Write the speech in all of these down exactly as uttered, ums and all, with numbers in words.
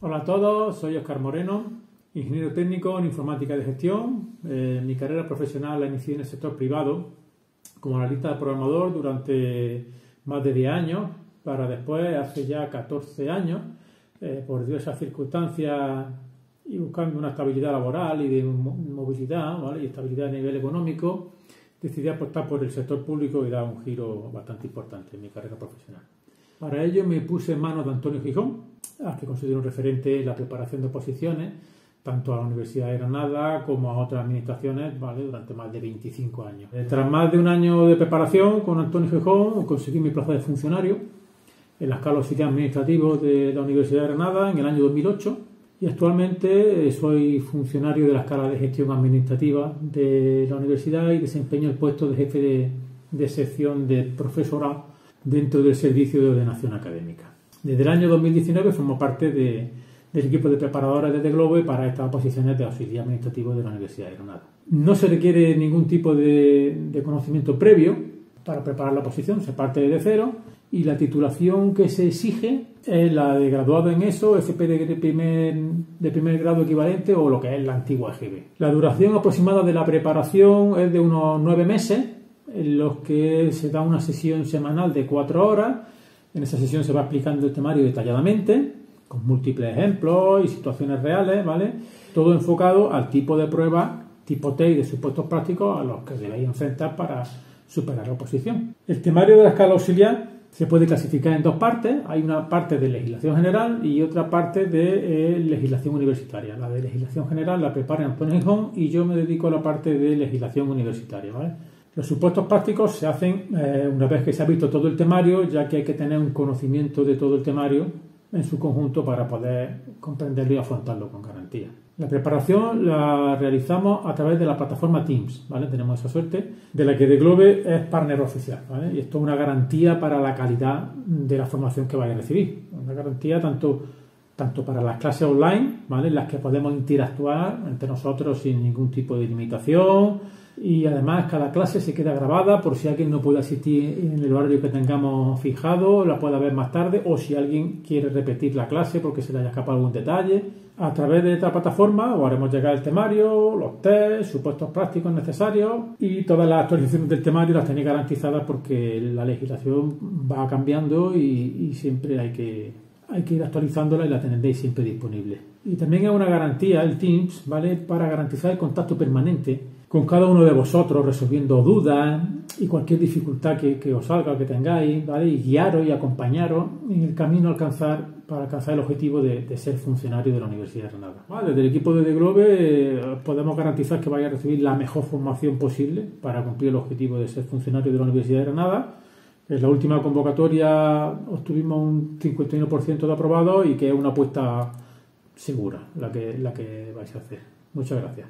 Hola a todos, soy Óscar Moreno, ingeniero técnico en informática de gestión. Eh, mi carrera profesional la inicié en el sector privado como analista de programador durante más de diez años, para después, hace ya catorce años, eh, por diversas circunstancias y buscando una estabilidad laboral y de movilidad, ¿vale? Y estabilidad a nivel económico, decidí apostar por el sector público y dar un giro bastante importante en mi carrera profesional. Para ello me puse en manos de Antonio Gijón, al que considero un referente en la preparación de oposiciones, tanto a la Universidad de Granada como a otras administraciones, ¿vale? Durante más de veinticinco años. Tras más de un año de preparación con Antonio Gijón, conseguí mi plaza de funcionario en la escala auxiliar administrativo de la Universidad de Granada en el año dos mil ocho, y actualmente soy funcionario de la escala de gestión administrativa de la universidad y desempeño el puesto de jefe de, de sección de profesorado dentro del servicio de ordenación académica. Desde el año dos mil diecinueve formo parte de, del equipo de preparadores de Globe para estas posiciones de auxiliar administrativo de la Universidad de Granada. No se requiere ningún tipo de, de conocimiento previo para preparar la posición, se parte de cero, y la titulación que se exige es la de graduado en ESO, F P de primer, de primer grado equivalente o lo que es la antigua G B. La duración aproximada de la preparación es de unos nueve meses, en los que se da una sesión semanal de cuatro horas. En esa sesión se va explicando el temario detalladamente, con múltiples ejemplos y situaciones reales, ¿vale? Todo enfocado al tipo de prueba, tipo T y de supuestos prácticos a los que debéis enfrentar para superar la oposición. El temario de la escala auxiliar se puede clasificar en dos partes. Hay una parte de legislación general y otra parte de eh, legislación universitaria. La de legislación general la prepara Antonio Gijón y yo me dedico a la parte de legislación universitaria, ¿vale? Los supuestos prácticos se hacen eh, una vez que se ha visto todo el temario, ya que hay que tener un conocimiento de todo el temario en su conjunto para poder comprenderlo y afrontarlo con garantía. La preparación la realizamos a través de la plataforma Teams, ¿vale? Tenemos esa suerte, de la que The Globe es partner oficial, ¿vale? Y esto es una garantía para la calidad de la formación que vaya a recibir. Una garantía tanto, tanto para las clases online, ¿vale? En las que podemos interactuar entre nosotros sin ningún tipo de limitación. Y además cada clase se queda grabada por si alguien no puede asistir en el horario que tengamos fijado, la pueda ver más tarde, o si alguien quiere repetir la clase porque se le haya escapado algún detalle. A través de esta plataforma os haremos llegar el temario, los test, supuestos prácticos necesarios, y todas las actualizaciones del temario las tenéis garantizadas porque la legislación va cambiando y, y siempre hay que, hay que ir actualizándola y la tendréis siempre disponible. Y también es una garantía el Teams, ¿vale? Para garantizar el contacto permanente con cada uno de vosotros, resolviendo dudas y cualquier dificultad que, que os salga o que tengáis, ¿vale? Y guiaros y acompañaros en el camino a alcanzar, para alcanzar el objetivo de, de ser funcionario de la Universidad de Granada. ¿Vale? Desde el equipo de The Globe eh, podemos garantizar que vais a recibir la mejor formación posible para cumplir el objetivo de ser funcionario de la Universidad de Granada. En la última convocatoria obtuvimos un cincuenta y uno por ciento de aprobados y que es una apuesta segura la que, la que vais a hacer. Muchas gracias.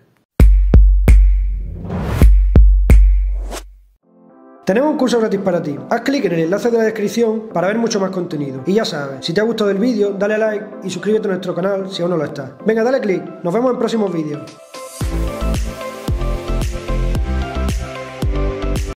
Tenemos un curso gratis para ti. Haz clic en el enlace de la descripción para ver mucho más contenido. Y ya sabes, si te ha gustado el vídeo, dale a like y suscríbete a nuestro canal si aún no lo estás. Venga, dale clic. Nos vemos en próximos vídeos.